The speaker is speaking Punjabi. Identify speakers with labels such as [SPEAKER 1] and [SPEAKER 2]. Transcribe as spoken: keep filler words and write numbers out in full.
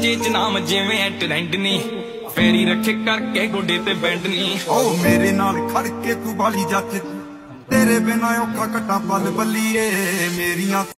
[SPEAKER 1] ਚਰਚੇ ਚ ਨਾਮ ਜਿਵੇਂ ਐ ਟ੍ਰੈਂਡ ਨੀ ਫੇਰੀ ਰੱਖੇ ਕਰਕੇ ਗੋਡੇ ਤੇ ਬੈਂਡ ਨੀ।
[SPEAKER 2] ਓ ਮੇਰੇ ਨਾਲ ਖੜ ਕੇ ਤੂੰ ਬਾਲੀ ਜੱਜ ਤੇਰੇ ਬਿਨਾ ਔਖਾ ਘਟਾ ਪਲ ਬੱਲੀਏ ਮੇਰੀਆਂ